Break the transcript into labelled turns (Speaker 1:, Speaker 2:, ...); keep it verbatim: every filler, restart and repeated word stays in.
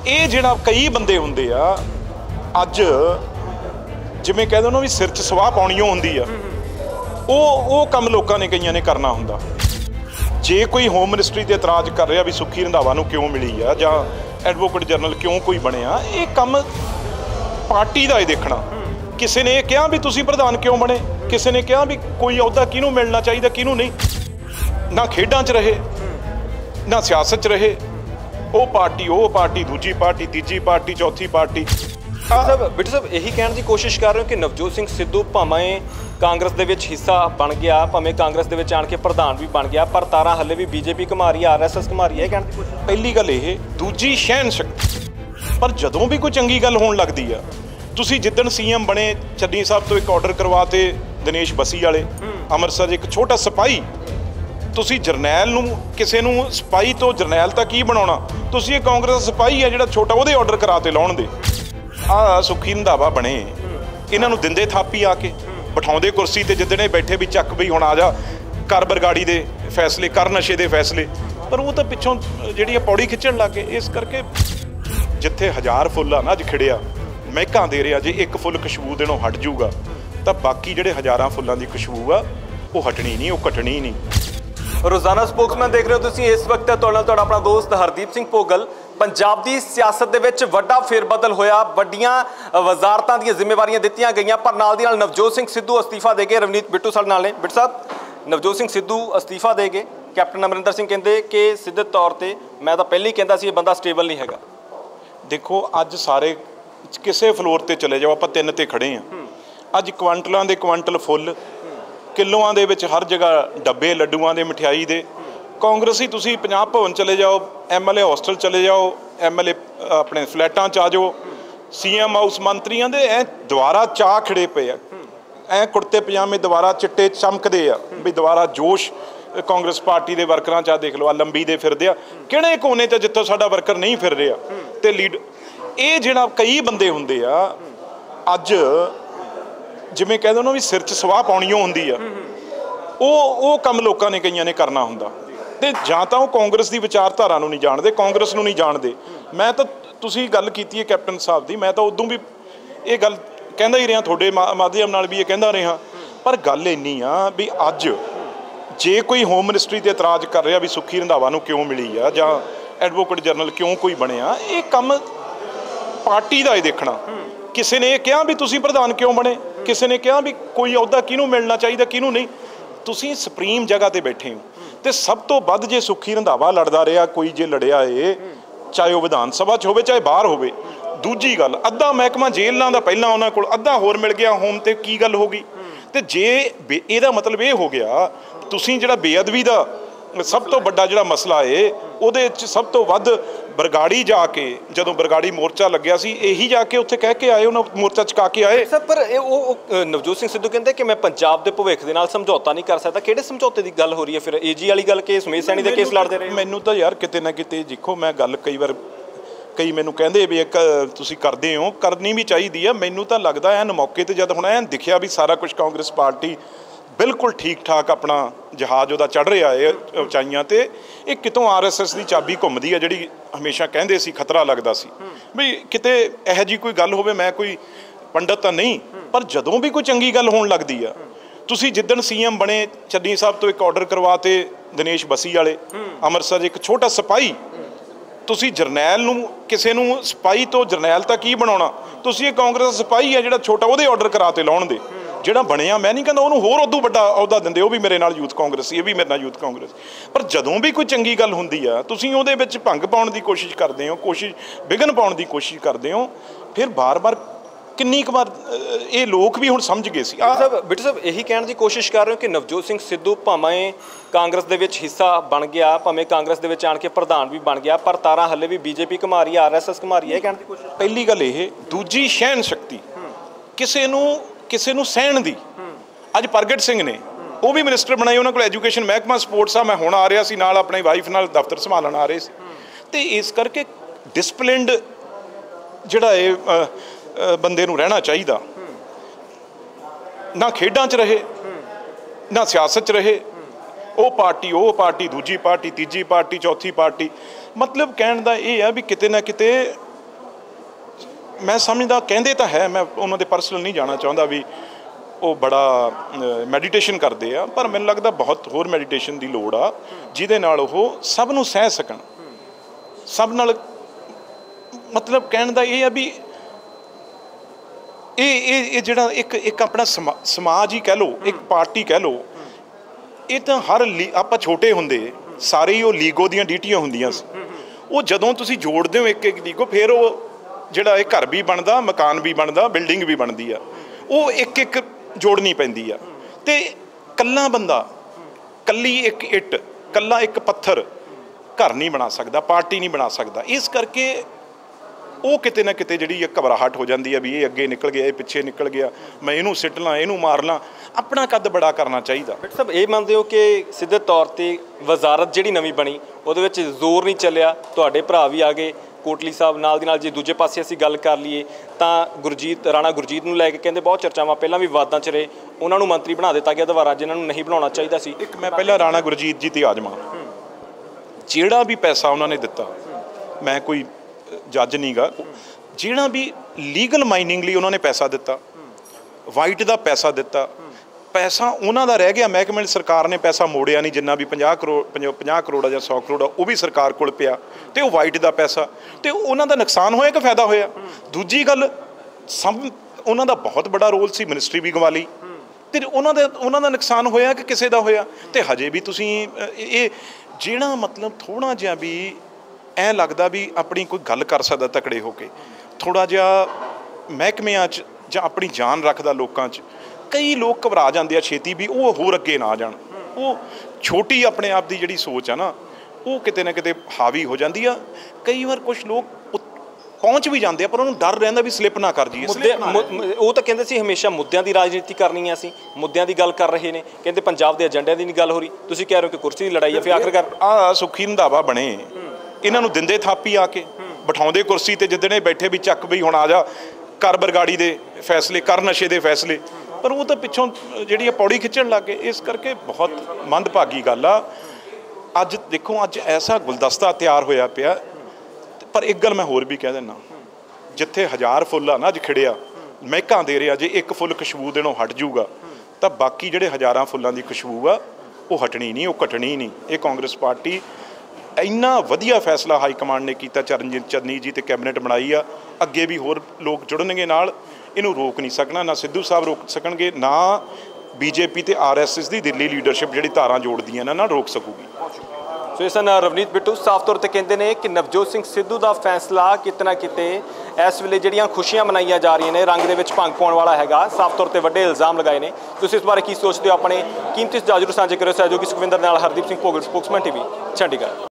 Speaker 1: ਇਹ ਜਿਹੜਾ ਕਈ ਬੰਦੇ ਹੁੰਦੇ ਆ ਅੱਜ ਜਿਵੇਂ ਕਹਿ ਦੋ ਨਾ ਵੀ ਸਿਰ 'ਚ ਸਵਾਹ ਪਾਉਣੀਓ ਹੁੰਦੀ ਆ, ਉਹ ਉਹ ਕੰਮ ਲੋਕਾਂ ਨੇ ਕਈਆਂ ਨੇ ਕਰਨਾ ਹੁੰਦਾ। ਜੇ ਕੋਈ ਹੋਮ ਮਿਨਿਸਟਰੀ ਤੇ ਇਤਰਾਜ਼ ਕਰ ਰਿਹਾ ਵੀ ਸੁੱਖੀ ਰੰਧਾਵਾ ਨੂੰ ਕਿਉਂ ਮਿਲੀ ਆ ਜਾਂ ਐਡਵੋਕੇਟ ਜਨਰਲ ਕਿਉਂ ਕੋਈ ਬਣਿਆ, ਇਹ ਕੰਮ ਪਾਰਟੀ ਦਾ ਹੀ ਦੇਖਣਾ। ਕਿਸੇ ਨੇ ਇਹ ਕਿਹਾ ਵੀ ਤੁਸੀਂ ਪ੍ਰਧਾਨ ਕਿਉਂ ਬਣੇ, ਕਿਸੇ ਨੇ ਕਿਹਾ ਵੀ ਕੋਈ ਅਹੁਦਾ ਕਿਹਨੂੰ ਮਿਲਣਾ ਚਾਹੀਦਾ ਕਿਹਨੂੰ ਨਹੀਂ। ਨਾ ਖੇਡਾਂ 'ਚ ਰਹੇ ਨਾ ਸਿਆਸਤ 'ਚ ਰਹੇ, ਉਹ ਪਾਰਟੀ ਉਹ ਪਾਰਟੀ ਦੂਜੀ ਪਾਰਟੀ ਤੀਜੀ ਪਾਰਟੀ ਚੌਥੀ ਪਾਰਟੀ।
Speaker 2: ਸਾਹਿਬ ਬਿੱਟੂ ਸਾਹਿਬ ਇਹੀ ਕਹਿਣ ਦੀ ਕੋਸ਼ਿਸ਼ ਕਰ ਰਹੇ ਹੋ ਕਿ ਨਵਜੋਤ ਸਿੰਘ ਸਿੱਧੂ ਭਾਵੇਂ ਕਾਂਗਰਸ ਦੇ ਵਿੱਚ ਹਿੱਸਾ ਬਣ ਗਿਆ, ਭਾਵੇਂ ਕਾਂਗਰਸ ਦੇ ਵਿੱਚ ਆਣ ਕੇ ਪ੍ਰਧਾਨ ਵੀ ਬਣ ਗਿਆ, ਪਰ ਤਾਰਾਂ ਹੱਲੇ ਵੀ ਬੀਜੇਪੀ ਘੁਮਾ ਰਹੀ ਹੈ, ਆਰ ਐਸ ਐਸ ਘੁਮਾ ਰਹੀ ਹੈ ਕਹਿਣ ਦੀ ਕੋਸ਼ਿਸ਼।
Speaker 1: ਪਹਿਲੀ ਗੱਲ ਇਹ, ਦੂਜੀ ਸਹਿਣ ਸ਼ਕਤੀ। ਪਰ ਜਦੋਂ ਵੀ ਕੋਈ ਚੰਗੀ ਗੱਲ ਹੋਣ ਲੱਗਦੀ ਆ, ਤੁਸੀਂ ਜਿੱਦਣ ਸੀ ਐਮ ਬਣੇ ਚੰਨੀ ਸਾਹਿਬ ਤੋਂ ਇੱਕ ਆਰਡਰ ਕਰਵਾਤੇ ਦਿਨੇਸ਼ ਬਸੀ ਵਾਲੇ ਅੰਮ੍ਰਿਤਸਰ, ਇੱਕ ਛੋਟਾ ਸਿਪਾਹੀ, ਤੁਸੀਂ ਜਰਨੈਲ ਨੂੰ ਕਿਸੇ ਨੂੰ ਸਿਪਾਹੀ ਤੋਂ ਜਰਨੈਲ ਤਾਂ ਕੀ ਬਣਾਉਣਾ, ਤੁਸੀਂ ਇਹ ਕਾਂਗਰਸ ਦਾ ਸਿਪਾਹੀ ਆ ਜਿਹੜਾ ਛੋਟਾ, ਉਹਦੇ ਆਰਡਰ ਕਰਾਤੇ ਲਾਉਣ ਦੇ। ਆਹ ਸੁੱਖੀ ਰੰਧਾਵਾ ਬਣੇ, ਇਹਨਾਂ ਨੂੰ ਦਿੰਦੇ ਥਾਪੀ ਆ ਕੇ ਬਿਠਾਉਂਦੇ ਕੁਰਸੀ ਤੇ, ਜਿੱਦਣੇ ਬੈਠੇ ਵੀ ਚੱਕ ਵੀ ਹੁਣ ਆ ਜਾ ਕਰ ਬਰਗਾੜੀ ਦੇ ਫੈਸਲੇ, ਕਰ ਨਸ਼ੇ ਦੇ ਫੈਸਲੇ, ਪਰ ਉਹ ਤਾਂ ਪਿੱਛੋਂ ਜਿਹੜੀ ਆ ਪੌੜੀ ਖਿੱਚਣ ਲੱਗ ਗਏ। ਇਸ ਕਰਕੇ ਜਿੱਥੇ ਹਜ਼ਾਰ ਫੁੱਲ ਆ ਨਾ ਅੱਜ ਖਿੜਿਆ ਮਹਿਕਾਂ ਦੇ ਰਿਹਾ, ਜੇ ਇੱਕ ਫੁੱਲ ਖੁਸ਼ਬੂ ਦੇਣੋਂ ਹਟ ਜੂਗਾ ਤਾਂ ਬਾਕੀ ਜਿਹੜੇ ਹਜ਼ਾਰਾਂ ਫੁੱਲਾਂ ਦੀ ਖੁਸ਼ਬੂ ਆ ਉਹ ਹਟਣੀ ਨਹੀਂ, ਉਹ ਘਟਣੀ ਨਹੀਂ।
Speaker 2: ਰੋਜ਼ਾਨਾ ਸਪੋਕਸਮੈਨ ਦੇਖ ਰਹੇ ਹੋ ਤੁਸੀਂ, ਇਸ ਵਕਤ ਤੁਹਾਡੇ ਨਾਲ ਤੁਹਾਡਾ ਆਪਣਾ ਦੋਸਤ ਹਰਦੀਪ ਸਿੰਘ ਭੋਗਲ। ਪੰਜਾਬ ਦੀ ਸਿਆਸਤ ਦੇ ਵਿੱਚ ਵੱਡਾ ਫੇਰਬਦਲ ਹੋਇਆ, ਵੱਡੀਆਂ ਵਜ਼ਾਰਤਾਂ ਦੀਆਂ ਜ਼ਿੰਮੇਵਾਰੀਆਂ ਦਿੱਤੀਆਂ ਗਈਆਂ, ਪਰ ਨਾਲ ਦੀ ਨਾਲ ਨਵਜੋਤ ਸਿੰਘ ਸਿੱਧੂ ਅਸਤੀਫਾ ਦੇ ਕੇ ਰਵਨੀਤ ਬਿੱਟੂ ਸਾਡੇ ਨਾਲ ਨੇ। ਬਿੱਟੂ ਸਾਹਿਬ, ਨਵਜੋਤ ਸਿੰਘ ਸਿੱਧੂ ਅਸਤੀਫਾ ਦੇ ਕੇ ਕੈਪਟਨ ਅਮਰਿੰਦਰ ਸਿੰਘ ਕਹਿੰਦੇ ਕਿ ਸਿੱਧੇ ਤੌਰ ਤੇ ਮੈਂ ਤਾਂ ਪਹਿਲਾਂ ਹੀ ਕਹਿੰਦਾ ਸੀ ਇਹ ਬੰਦਾ ਸਟੇਬਲ ਨਹੀਂ ਹੈਗਾ।
Speaker 1: ਦੇਖੋ ਅੱਜ ਸਾਰੇ ਕਿਸੇ ਫਲੋਰ ਤੇ ਚਲੇ ਜਾਓ, ਆਪਾਂ ਤਿੰਨ ਤੇ ਖੜੇ ਆ, ਅੱਜ ਕੁਆਂਟਲਾਂ ਦੇ ਕੁਆਂਟਲ ਫੁੱਲ, ਕਿਲੋਆਂ ਦੇ ਵਿੱਚ ਹਰ ਜਗ੍ਹਾ ਡੱਬੇ ਲੱਡੂਆਂ ਦੇ, ਮਠਿਆਈ ਦੇ। ਕਾਂਗਰਸੀ ਤੁਸੀਂ ਪੰਜਾਬ ਭਵਨ ਚਲੇ ਜਾਓ, ਐਮ ਐਲ ਏ ਹੋਸਟਲ ਚਲੇ ਜਾਓ, ਐਮ ਐਲ ਏ ਆਪਣੇ ਫਲੈਟਾਂ 'ਚ ਆ ਜਾਓ, ਸੀ ਐਮ ਹਾਊਸ ਮੰਤਰੀਆਂ ਦੇ ਐ ਦੁਬਾਰਾ ਚਾਹ ਖਿੜੇ ਪਏ ਆ, ਐ ਕੁੜਤੇ ਪਜਾਮੇ ਦੁਬਾਰਾ ਚਿੱਟੇ ਚਮਕਦੇ ਆ ਵੀ ਦੁਬਾਰਾ ਜੋਸ਼ ਕਾਂਗਰਸ ਪਾਰਟੀ ਦੇ ਵਰਕਰਾਂ 'ਚ ਆ। ਦੇਖ ਲਓ ਆ ਲੰਬੀ ਦੇ ਫਿਰਦੇ ਆ, ਕਿਹੜੇ ਕੋਨੇ 'ਤੇ ਜਿੱਥੋਂ ਸਾਡਾ ਵਰਕਰ ਨਹੀਂ ਫਿਰ ਰਿਹਾ ਤੇ ਲੀਡ। ਇਹ ਜਿਹੜਾ ਕਈ ਬੰਦੇ ਹੁੰਦੇ ਆ ਅੱਜ ਜਿਵੇਂ ਕਹਿ ਦੋ ਨਾ ਵੀ ਸਿਰ 'ਚ ਸਵਾਹ ਪਾਉਣੀਓ ਹੁੰਦੀ ਆ, ਉਹ ਉਹ ਕੰਮ ਲੋਕਾਂ ਨੇ ਕਈਆਂ ਨੇ ਕਰਨਾ ਹੁੰਦਾ। ਤੇ ਜਾਂ ਤਾਂ ਉਹ ਕਾਂਗਰਸ ਦੀ ਵਿਚਾਰਧਾਰਾ ਨੂੰ ਨਹੀਂ ਜਾਣਦੇ, ਕਾਂਗਰਸ ਨੂੰ ਨਹੀਂ ਜਾਣਦੇ। ਮੈਂ ਤਾਂ ਤੁਸੀਂ ਗੱਲ ਕੀਤੀ ਹੈ ਕੈਪਟਨ ਸਾਹਿਬ ਦੀ, ਮੈਂ ਤਾਂ ਉਦੋਂ ਵੀ ਇਹ ਗੱਲ ਕਹਿੰਦਾ ਹੀ ਰਿਹਾ, ਤੁਹਾਡੇ ਮਾਧਿਅਮ ਨਾਲ ਵੀ ਇਹ ਕਹਿੰਦਾ ਰਿਹਾ, ਪਰ ਗੱਲ ਇੰਨੀ ਆ ਵੀ ਅੱਜ ਜੇ ਕੋਈ ਹੋਮ ਮਿਨਿਸਟਰੀ ਤੇ ਇਤਰਾਜ਼ ਕਰ ਰਿਹਾ ਵੀ ਸੁੱਖੀ ਰੰਧਾਵਾ ਨੂੰ ਕਿਉਂ ਮਿਲੀ ਆ ਜਾਂ ਐਡਵੋਕੇਟ ਜਨਰਲ ਕਿਉਂ ਕੋਈ ਬਣਿਆ, ਇਹ ਕੰਮ ਪਾਰਟੀ ਦਾ ਹੀ ਦੇਖਣਾ। ਕਿਸੇ ਨੇ ਇਹ ਕਿਹਾ ਵੀ ਤੁਸੀਂ ਪ੍ਰਧਾਨ ਕਿਉਂ ਬਣੇ, ਕਿਸੇ ਨੇ ਕਿਹਾ ਵੀ ਕੋਈ ਅਹੁਦਾ ਕਿਹਨੂੰ ਮਿਲਣਾ ਚਾਹੀਦਾ ਕਿਹਨੂੰ ਨਹੀਂ। ਤੁਸੀਂ ਸੁਪਰੀਮ ਜਗ੍ਹਾ ਤੇ ਬੈਠੇ ਹੋ, ਤੇ ਸਭ ਤੋਂ ਵੱਧ ਜੇ ਸੁੱਖੀ ਰੰਧਾਵਾ ਲੜਦਾ ਰਿਹਾ, ਕੋਈ ਜੇ ਲੜਿਆ ਏ, ਚਾਹੇ ਉਹ ਵਿਧਾਨ ਸਭਾ 'ਚ ਹੋਵੇ ਚਾਹੇ ਬਾਹਰ ਹੋਵੇ। ਦੂਜੀ ਗੱਲ, ਅੱਧਾ ਮਹਿਕਮਾ ਜੇਲ੍ਹਾਂ ਦਾ ਪਹਿਲਾਂ ਉਹਨਾਂ ਕੋਲ, ਅੱਧਾ ਹੋਰ ਮਿਲ ਗਿਆ ਹੋਮ, ਤੇ ਕੀ ਗੱਲ ਹੋ ਗਈ। ਤੇ ਜੇ ਇਹਦਾ ਮਤਲਬ ਇਹ ਹੋ ਗਿਆ ਤੁਸੀਂ ਜਿਹੜਾ ਬੇਅਦਬੀ ਦਾ ਸਭ ਤੋਂ ਵੱਡਾ ਜਿਹੜਾ ਮਸਲਾ ਏ, ਉਹਦੇ 'ਚ ਸਭ ਤੋਂ ਵੱਧ ਬਰਗਾੜੀ ਜਾ ਕੇ, ਜਦੋਂ ਬਰਗਾੜੀ ਮੋਰਚਾ ਲੱਗਿਆ ਸੀ, ਇਹੀ ਜਾ ਕੇ ਉੱਥੇ ਕਹਿ ਕੇ ਆਏ, ਉਹਨਾਂ ਮੋਰਚਾ ਚੁਕਾ ਕੇ ਆਏ।
Speaker 2: ਸਰ ਪਰ ਇਹ ਉਹ ਨਵਜੋਤ ਸਿੰਘ ਸਿੱਧੂ ਕਹਿੰਦੇ ਕਿ ਮੈਂ ਪੰਜਾਬ ਦੇ ਭਵਿੱਖ ਦੇ ਨਾਲ ਸਮਝੌਤਾ ਨਹੀਂ ਕਰ ਸਕਦਾ। ਕਿਹੜੇ ਸਮਝੌਤੇ ਦੀ ਗੱਲ ਹੋ ਰਹੀ ਹੈ ਫਿਰ? ਏਜੀ ਵਾਲੀ ਗੱਲ ਕਿ ਸੁਮੇਧ ਸੈਣੀ ਦੇ ਕੇਸ ਲੜਦੇ ਰਹੇ?
Speaker 1: ਮੈਨੂੰ ਤਾਂ ਯਾਰ ਕਿਤੇ ਨਾ ਕਿਤੇ ਦੇਖੋ, ਮੈਂ ਗੱਲ ਕਈ ਵਾਰ ਕਈ ਮੈਨੂੰ ਕਹਿੰਦੇ ਵੀ ਇੱਕ ਤੁਸੀਂ ਕਰਦੇ ਹੋ, ਕਰਨੀ ਵੀ ਚਾਹੀਦੀ ਆ। ਮੈਨੂੰ ਤਾਂ ਲੱਗਦਾ ਐਨ ਮੌਕੇ 'ਤੇ ਜਦ ਹੁਣ ਐਨ ਦਿਖਿਆ ਵੀ ਸਾਰਾ ਕੁਝ ਕਾਂਗਰਸ ਪਾਰਟੀ ਬਿਲਕੁਲ ਠੀਕ ਠਾਕ ਆਪਣਾ ਜਹਾਜ਼ ਉਹਦਾ ਚੜ੍ਹ ਰਿਹਾ ਹੈ ਉਚਾਈਆਂ 'ਤੇ, ਇਹ ਕਿਤੋਂ ਆਰ ਐਸ ਐਸ ਦੀ ਚਾਬੀ ਘੁੰਮਦੀ ਆ, ਜਿਹੜੀ ਹਮੇਸ਼ਾ ਕਹਿੰਦੇ ਸੀ ਖਤਰਾ ਲੱਗਦਾ ਸੀ ਵੀ ਕਿਤੇ ਇਹੋ ਜਿਹੀ ਕੋਈ ਗੱਲ ਹੋਵੇ। ਮੈਂ ਕੋਈ ਪੰਡਤ ਤਾਂ ਨਹੀਂ, ਪਰ ਜਦੋਂ ਵੀ ਕੋਈ ਚੰਗੀ ਗੱਲ ਹੋਣ ਲੱਗਦੀ ਆ, ਤੁਸੀਂ ਜਿੱਦਣ ਸੀ ਐਮ ਬਣੇ ਚੰਨੀ ਸਾਹਿਬ ਤੋਂ ਇੱਕ ਆਰਡਰ ਕਰਵਾਤੇ ਦਿਨੇਸ਼ ਬਸੀ ਵਾਲੇ ਅੰਮ੍ਰਿਤਸਰ, ਇੱਕ ਛੋਟਾ ਸਿਪਾਹੀ, ਤੁਸੀਂ ਜਰਨੈਲ ਨੂੰ ਕਿਸੇ ਨੂੰ ਸਿਪਾਹੀ ਤੋਂ ਜਰਨੈਲ ਤਾਂ ਕੀ ਬਣਾਉਣਾ, ਤੁਸੀਂ ਇਹ ਕਾਂਗਰਸ ਦਾ ਸਿਪਾਹੀ ਆ ਜਿਹੜਾ ਛੋਟਾ, ਉਹਦੇ ਆਰਡਰ ਕਰਾਤੇ ਲਾਉਣ ਦੇ। ਜਿਹੜਾ ਬਣਿਆ ਮੈਂ ਨਹੀਂ ਕਹਿੰਦਾ ਉਹਨੂੰ ਹੋਰ ਉਦੋਂ ਵੱਡਾ ਅਹੁਦਾ ਦਿੰਦੇ, ਉਹ ਵੀ ਮੇਰੇ ਨਾਲ ਯੂਥ ਕਾਂਗਰਸ ਸੀ, ਇਹ ਵੀ ਮੇਰੇ ਨਾਲ ਯੂਥ ਕਾਂਗਰਸ। ਪਰ ਜਦੋਂ ਵੀ ਕੋਈ ਚੰਗੀ ਗੱਲ ਹੁੰਦੀ ਆ, ਤੁਸੀਂ ਉਹਦੇ ਵਿੱਚ ਭੰਗ ਪਾਉਣ ਦੀ ਕੋਸ਼ਿਸ਼ ਕਰਦੇ ਹੋ, ਕੋਸ਼ਿਸ਼ ਵਿਘਨ ਪਾਉਣ ਦੀ ਕੋਸ਼ਿਸ਼ ਕਰਦੇ ਹੋ। ਫਿਰ ਬਾਰ-ਬਾਰ ਕਿੰਨੀ ਕੁ ਵਾਰ ਇਹ ਲੋਕ ਵੀ ਹੁਣ ਸਮਝ ਗਏ ਸੀ।
Speaker 2: ਸਾਹਿਬ ਬਿੱਟੂ ਸਾਹਿਬ ਇਹੀ ਕਹਿਣ ਦੀ ਕੋਸ਼ਿਸ਼ ਕਰ ਰਹੇ ਹੋ ਕਿ ਨਵਜੋਤ ਸਿੰਘ ਸਿੱਧੂ ਭਾਵੇਂ ਕਾਂਗਰਸ ਦੇ ਵਿੱਚ ਹਿੱਸਾ ਬਣ ਗਿਆ, ਭਾਵੇਂ ਕਾਂਗਰਸ ਦੇ ਵਿੱਚ ਆਣ ਕੇ ਪ੍ਰਧਾਨ ਵੀ ਬਣ ਗਿਆ, ਪਰ ਤਾਰਾਂ ਹੱਲੇ ਵੀ ਬੀਜੇਪੀ ਘੁਮਾ ਰਹੀ ਹੈ, ਆਰ ਐਸ ਐਸ ਘੁਮਾ ਰਹੀ ਹੈ ਕਹਿਣ ਦੀ ਕੋਸ਼ਿਸ਼।
Speaker 1: ਪਹਿਲੀ ਗੱਲ ਇਹ, ਦੂਜੀ ਸਹਿਣ ਸ਼ਕਤੀ, ਕਿਸੇ ਨੂੰ ਕਿਸੇ ਨੂੰ ਸਹਿਣ ਦੀ। ਅੱਜ ਪ੍ਰਗਟ ਸਿੰਘ ਨੇ ਉਹ ਵੀ ਮਿਨਿਸਟਰ ਬਣਾਏ, ਉਹਨਾਂ ਕੋਲ ਐਜੂਕੇਸ਼ਨ ਮਹਿਕਮਾ ਸਪੋਰਟਸ ਆ, ਮੈਂ ਹੁਣ ਆ ਰਿਹਾ ਸੀ ਨਾਲ ਆਪਣੀ ਵਾਈਫ ਨਾਲ ਦਫ਼ਤਰ ਸੰਭਾਲਣ ਆ ਰਹੇ ਸੀ। ਤੇ ਇਸ ਕਰਕੇ ਡਿਸਪਲਿਨਡ ਜਿਹੜਾ ਇਹ ਬੰਦੇ ਨੂੰ ਰਹਿਣਾ ਚਾਹੀਦਾ, ਨਾ ਖੇਡਾਂ 'ਚ ਰਹੇ ਨਾ ਸਿਆਸਤ 'ਚ ਰਹੇ, ਉਹ ਪਾਰਟੀ ਉਹ ਪਾਰਟੀ ਦੂਜੀ ਪਾਰਟੀ ਤੀਜੀ ਪਾਰਟੀ ਚੌਥੀ ਪਾਰਟੀ। ਮਤਲਬ ਕਹਿਣ ਦਾ ਇਹ ਆ ਵੀ ਕਿਤੇ ਨਾ ਕਿਤੇ मैं समझदा कहंदे तां है, मैं उन्हां दे पर्सनल नहीं जाना चाहुंदा भी वो बड़ा मैਡੀਟੇਸ਼ਨ करते हैं, पर मैनूं लगदा बहुत होर मैਡੀਟੇਸ਼ਨ की लोड़ आ जिहदे नाल ओह सब नूं सह सकण। सब नाल मतलब कहण दा इह आ भी ये ये जिहड़ा एक एक अपना समा समाज ही कह लो, एक पार्टी कह लो, ये तो हर ली आपां छोटे हुंदे सारे ही वो लीगो दीयां डीटियां हुंदियां सी। वो जदों तुसीं जोड़दे हो एक एक लीगो, फिर वो जिहड़ा ये घर भी बनदा, मकान भी बनदा, बिल्डिंग भी बनदी आ, वो एक एक जोड़नी पैंदी आ। ते कल्ला बंदा, कल्ली एक इट, कल्ला एक पत्थर घर नहीं बना सकदा, पार्टी नहीं बना सकदा। इस करके वो किते ना किते जिहड़ी घबराहट हो जाती है भी ये अगे निकल गया, ये पिछे निकल गया, मैं इनू सिट ला, इनू मार ला। अपना कद बड़ा करना चाहिए।
Speaker 2: डॉक्टर साहब ये मानते हो कि सीधे तौर पर वजारत जिहड़ी नवीं बनी ਉਹਦੇ ਵਿੱਚ ਜ਼ੋਰ नहीं ਚੱਲਿਆ, ਤੁਹਾਡੇ ਭਰਾ ਵੀ ਆ ਗਏ ਕੋਟਲੀ ਸਾਹਿਬ ਨਾਲ ਦੀ ਨਾਲ। ਜੇ ਦੂਜੇ ਪਾਸੇ ਅਸੀਂ ਗੱਲ ਕਰ ਲਈਏ ਤਾਂ ਗੁਰਜੀਤ ਰਾਣਾ ਗੁਰਜੀਤ ਨੂੰ ਲੈ ਕੇ ਕਹਿੰਦੇ ਬਹੁਤ ਚਰਚਾਵਾਂ ਪਹਿਲਾਂ ਵੀ ਵਿਵਾਦਾਂ 'ਚ ਰਹੇ, ਉਹਨਾਂ ਨੂੰ ਮੰਤਰੀ ਬਣਾ ਦਿੱਤਾ ਗਿਆ ਦੁਬਾਰਾ ਜਿਨ੍ਹਾਂ ਨੂੰ ਨਹੀਂ ਬਣਾਉਣਾ ਚਾਹੀਦਾ ਸੀ।
Speaker 1: ਇੱਕ ਮੈਂ ਪਹਿਲਾਂ ਰਾਣਾ ਗੁਰਜੀਤ ਜੀ ਤੇ ਆ ਜਾਵਾਂ, ਜਿਹੜਾ ਵੀ ਪੈਸਾ ਉਹਨਾਂ ਨੇ ਦਿੱਤਾ, ਮੈਂ ਕੋਈ ਜੱਜ ਨਹੀਂ ਗਾ, ਜਿਹੜਾ ਵੀ ਲੀਗਲ ਮਾਈਨਿੰਗ ਲਈ ਉਹਨਾਂ ਨੇ ਪੈਸਾ ਦਿੱਤਾ, ਵਾਈਟ ਦਾ ਪੈਸਾ ਦਿੱਤਾ, पैसा उन्हों का रह गया, महकमे सरकार ने पैसा मोड़िया नहीं, जिन्ना भी पचास करोड़ पचास करोड़ या सौ करोड़ वो भी सरकार को पिया, तो वो वाइट का पैसा, तो उन्हों का नुकसान होया कि फायदा होया। दूजी गल सब उन्हों का बहुत बड़ा रोल सी, मिनिस्ट्री भी गवा ली, तो उन्होंने उन्हों का नुकसान होया कि किसी का होया। तो हजे भी तुसी ये जिहड़ा मतलब थोड़ा जिहा भी ऐ लगता भी अपनी कोई गल कर सकदा तकड़े होके, थोड़ा जिहा महकमियां च जां अपनी जान रखदा लोकां च। कई लोग घबरा जाते हैं छेती भी, वो होर अगे ना जान, वो छोटी अपने आप की जिहड़ी सोच है ना, वो किते ना किते हावी हो जाती है। कई बार कुछ लोग पहुँच भी जाते हैं, पर उन्होंने डर रहिंदा भी स्लिप ना कर जाइए।
Speaker 2: वो तो कहते सी हमेशा मुद्दों की राजनीति करनी है, असीं मुद्दों की गल कर रहे हैं, कहते पंजाब के एजेंडे की नहीं गल हो रही, तुसीं कह रहे हो कि कुर्सी की लड़ाई है। फिर आखिरकार
Speaker 1: आ सुखी रंधावा बने, इन्हां नूं दिंदे थापी आके बिठाउंदे कुर्सी ते, जिद्दणे बैठे भी चक भी हुण आ जा कर बरगाड़ी दे फैसले, कर नशे दे फैसले, पर वो तो पिछों जी पौड़ी खिंचण लग गए। इस करके बहुत मंदभागी गल आ। अज देखो अज ऐसा गुलदस्ता तैयार होया पिया, पर एक गल मैं होर भी कह देना, जिथे हज़ार फुल आ ना अज खिड़िया महकां दे रहा, जे एक फुल खुशबू देनों हट जूगा तो बाकी जिहड़े हज़ारां फुल्लां दी खुशबू आ वो हटनी नहीं, वो घटनी नहीं। ये कांग्रेस पार्टी इन्ना वधिया फैसला हाई कमांड ने किया, चरणजीत चन्नी जी ते कैबिनेट बनाई आ, अगे भी होर लोग जुड़नगे नाल, इनू रोक नहीं सकना, ना सिद्धू साहब रोक सकणगे, ना बीजेपी ते आर एस एस की दिल्ली लीडरशिप जिहड़ी धारां जोड़दियां ना ना रोक सकूगी।
Speaker 2: सो इस रवनीत बिट्टू साफ तौर पर कहते हैं कि नवजोत सिंह सिद्धू का फैसला कितना किते इस वेले जिहड़ियां खुशियां मनाइया जा रही हैं, रंग दे विच भंग पाउण वाला हैगा, साफ तौर पर वड्डे इल्जाम लगाए ने। तुसीं इस बारे की सोचते हो? अपने कीमती सुझाव जरूर साझे करो। सहयोगी सुखविंदर नाल हरदीप सिंह भोगल, स्पोक्समैन टीवी, चंडीगढ़।